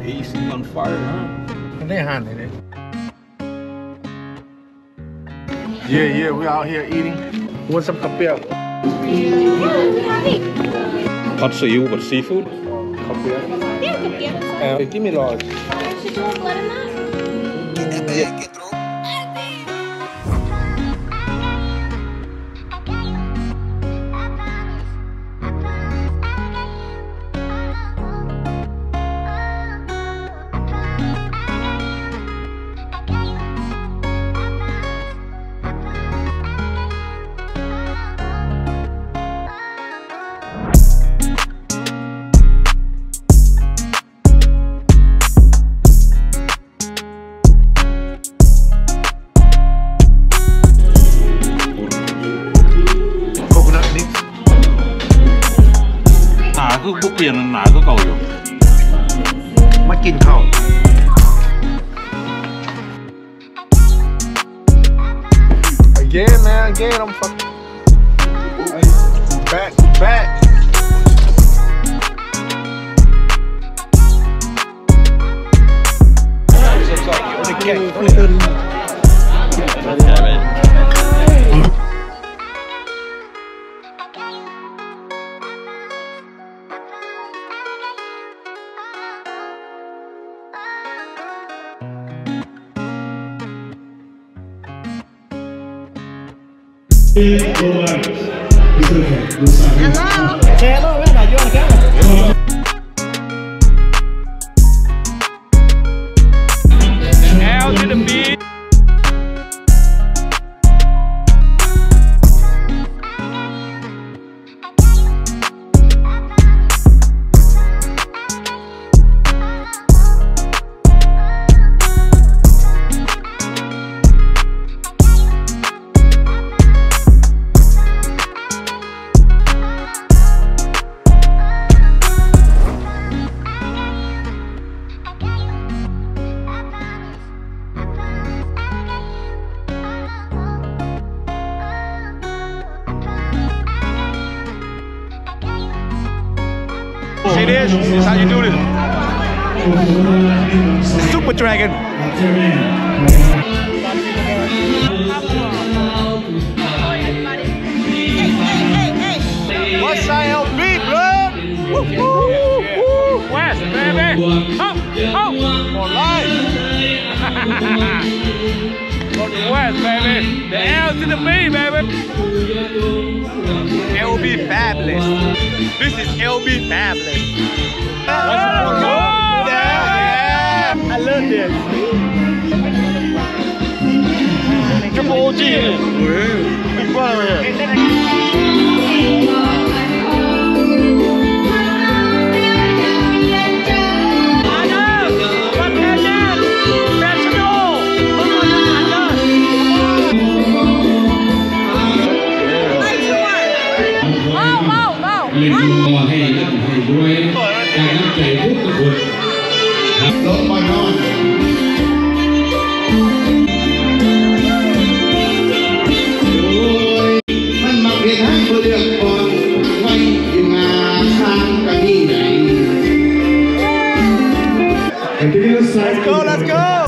AC on fire, huh? มันได้อาหารเลย Yeah, we out here eating. Want some kapia? Hot seafood, but seafood? Kapia. Yeah, kapia. Give me large. Should you want blood in that? Cứ tiền nãy cứ cầu rồi. Mắt kín khẩu. Again, man, again, I'm fucking back. Hello. L to the B. See this? This is how you do this. Super Dragon. What's LB, blood? West, baby. Oh. For life. West, baby. The L to the B, baby. LB Fabulous. This is LB Fabulous. Let's go. Yeah. I love this. Triple OG. Big brother here. Let's go.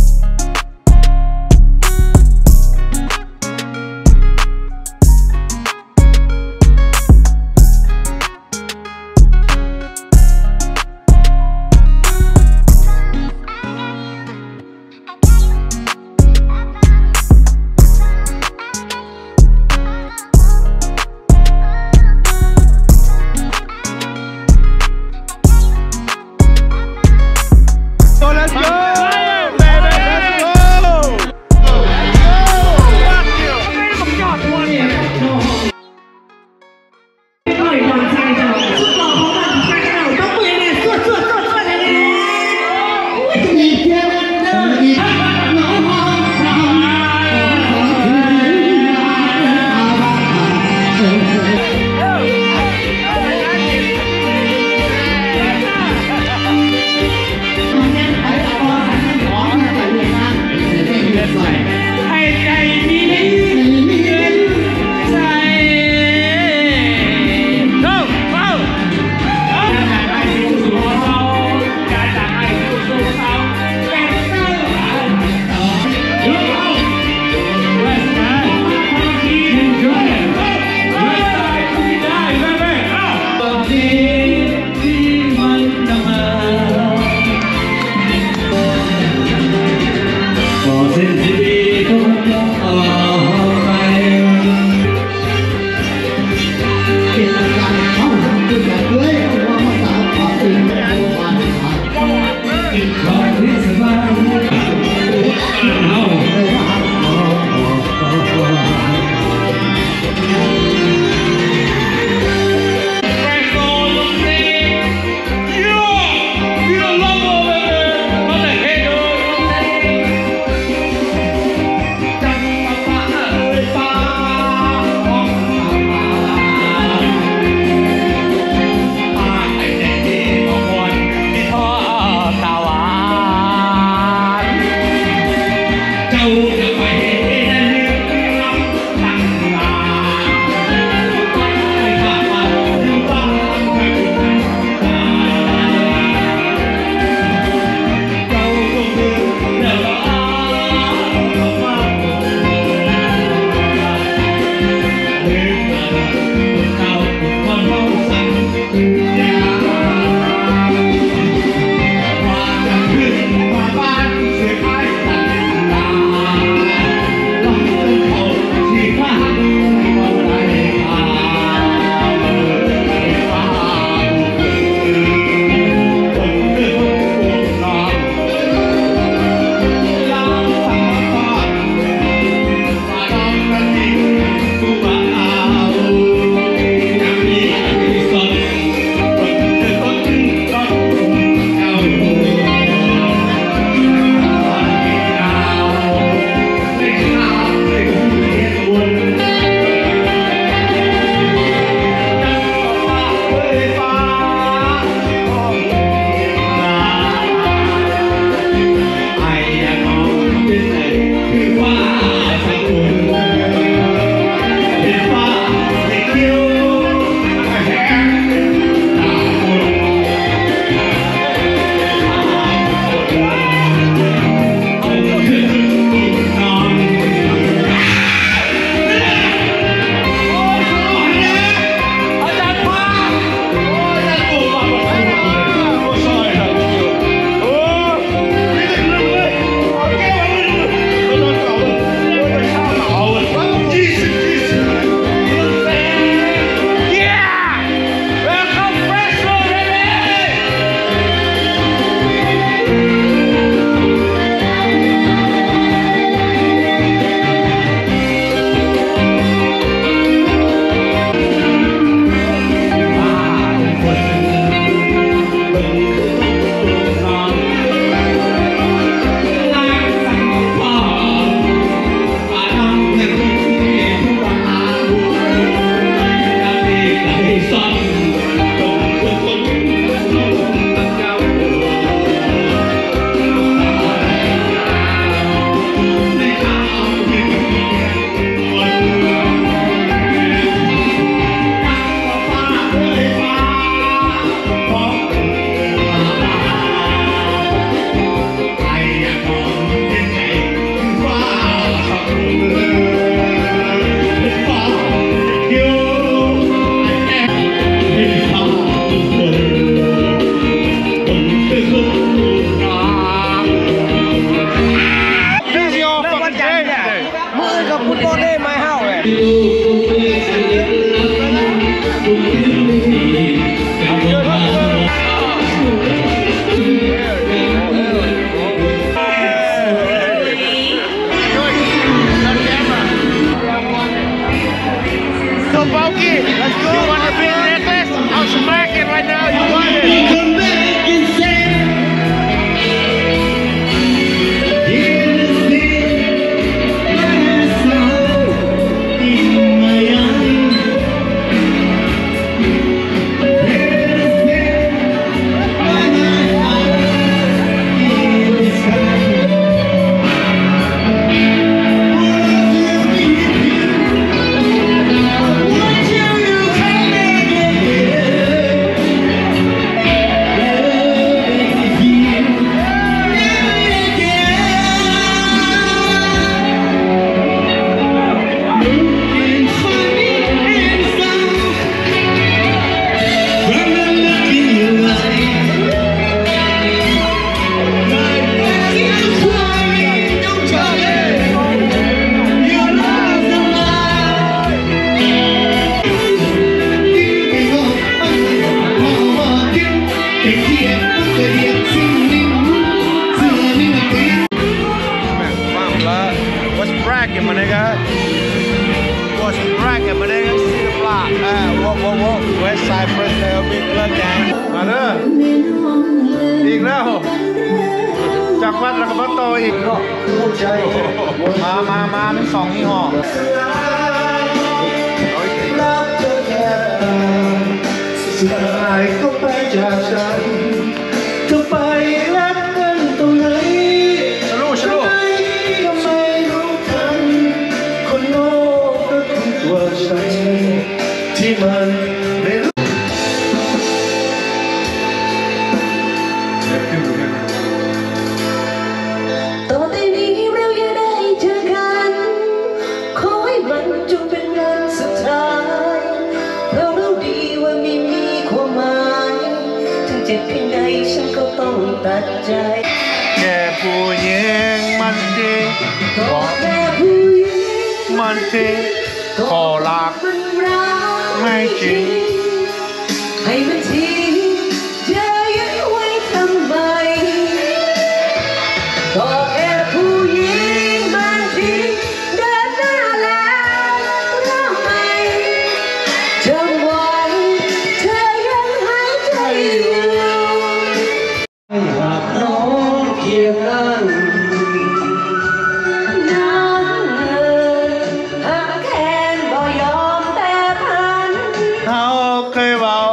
จากวัดแล้วก็มาต่ออีกมาทั้งสองยี่ห้อสุดท้ายก็ไปจากฉันจะไปรักกันตรงไหนทำไมก็ไม่รู้ทันคนโลกก็คือตัวฉันที่มันไม่รู้ต่อไปนี้เราอย่าได้เจอกันขอให้มันจงเป็นวันสุดท้ายเพราะรู้ดีว่าไม่มีความหมายถึงเจ็บเพียงใดฉันก็ต้องตัดใจแค่ผู้หญิงมันดีก็แค่ผู้หญิงมันดีขอรักมันรักไม่จริงให้มันทิ้งจะยึดไว้ทำไมก็แค่ผู้หญิงบางทีเดินหน้าแล้วร้องไห้จำไว้เธอยังหายใจอยู่ให้หากน้องเคียงนั่งน้องหากแค้นบ่ยอมแต่พันเขาเคยบอก